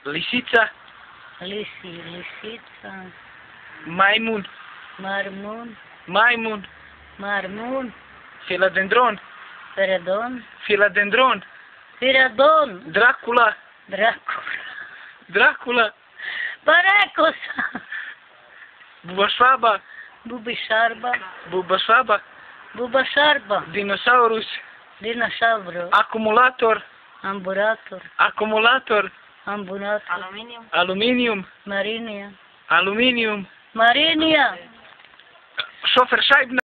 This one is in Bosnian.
Lisița. Lisița. Maimun. Marmun. Maimun. Marmun. Filadendron. Feredon. Filadendron. Firadon. Dracula. Dracula. Dracula. Baracos. Bubașaba. Bubișarba. Bubașaba. Bubașarba. Dinosaurus. Dinosauro. Acumulator. Amburator. Acumulator. Amburator. Aluminium. Marinia. Aluminium. Marinia. Șoferșaibna.